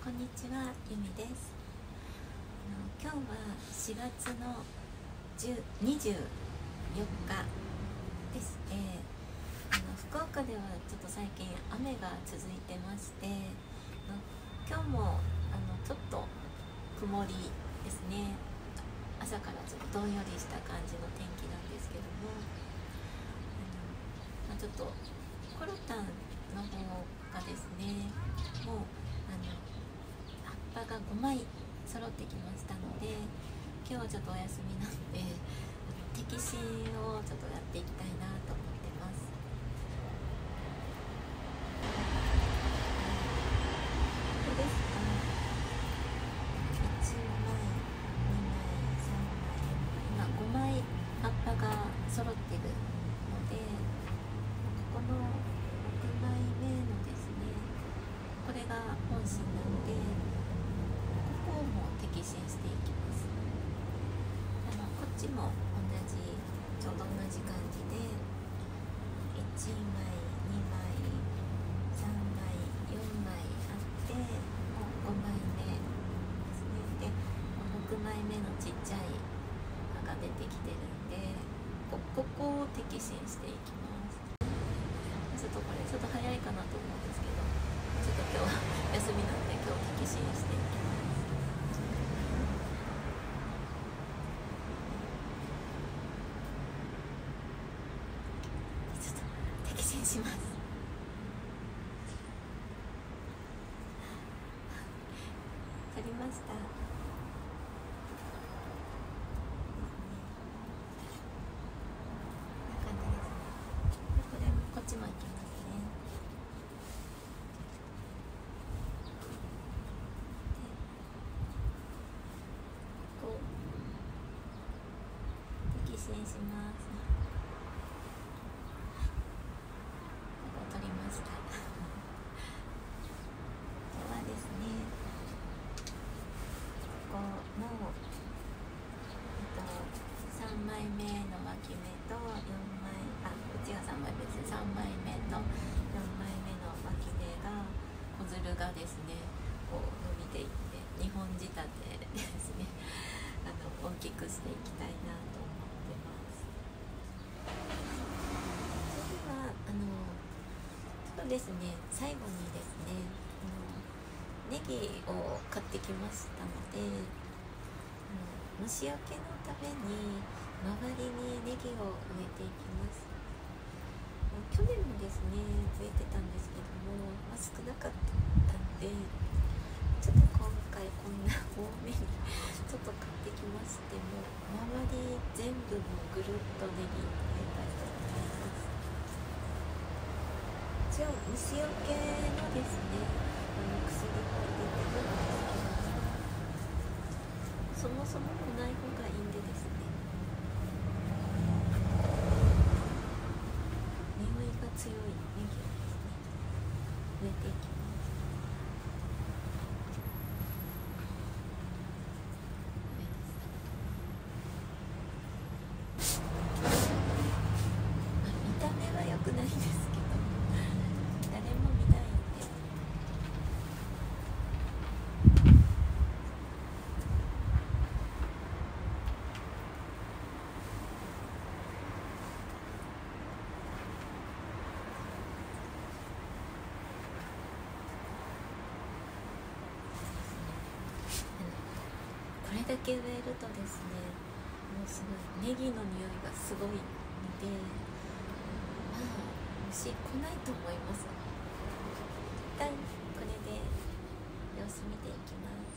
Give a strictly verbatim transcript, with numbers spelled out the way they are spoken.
こんにちは、ゆみです。あの今日はしがつのにじゅうよっかです。えー、あの福岡ではちょっと最近雨が続いてまして、あの今日もあのちょっと曇りですね。朝からちょっとどんよりした感じの天気なんですけども、あの、まあ、ちょっとコロタンの方がですね、もうあの葉っぱがごまい揃ってきましたので、今日はちょっとお休みなんで摘心をちょっとやっていきたいなと思ってます。これです。あのいちまいにまいさんまい今ごまい葉っぱが揃ってるので、ここのろくまいめのですね、これが本心なので、ここも摘心していきます。あのこっちも同じ、ちょうど同じ感じでいちまいにまいさんまいよんまいあって、もうごまいめですね。でろくまいめのちっちゃい葉が出てきてるんで、こ, ここを摘心していきます。ちょっとこれちょっと早いかなと思うんですけど、ちょっと今日は休みなんで今日摘心していきます。ちょっと摘心します。取りました。こっちもいきますね。でこう摘心します。ここ取りました。ではですね、ここの、えっと、さんまいめの脇芽とよんまい、あ、こっちがさんまいめですね。さんまいめとよんまいめの脇芽が、子づるがですね、こう伸びていってにほん仕立てですね、あの大きくしていきたいなと思ってます。それではあのちょっとですね、最後にですね、あのネギを買ってきましたので、あの虫除けのために周りにネギを植えていきます。去年もですね植えてたんですけども、まあ、少なかったんで、ちょっと今回こんな多めにちょっと買ってきまして、も周り全部もぐるっとネギ植えたいと思います。一応虫除けのですね、あの薬は入れてるんですけども、そもそも来ない方がいいんでですね、匂いが強いネギをですね植えていきます。見た目は良くないんですけど、誰も見ないんで。これだけ植えるとですね、もうすごいネギの匂いがすごいので、まあ虫来ないと思います。一旦これで様子見ていきます。